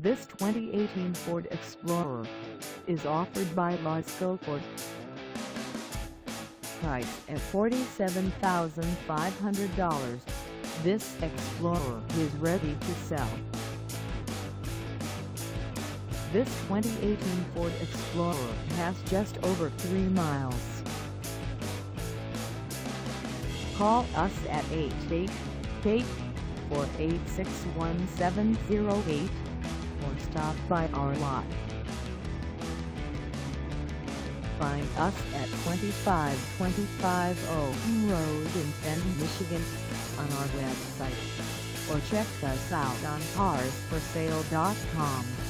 This 2018 Ford Explorer is offered by LASCO Ford. Price at $47,500, this Explorer is ready to sell. This 2018 Ford Explorer has just over 3 miles. Call us at 888-486-1708 or stop by our lot. Find us at 2525 OWEN Road in Fenton, Michigan on our website, or check us out on carsforsale.com.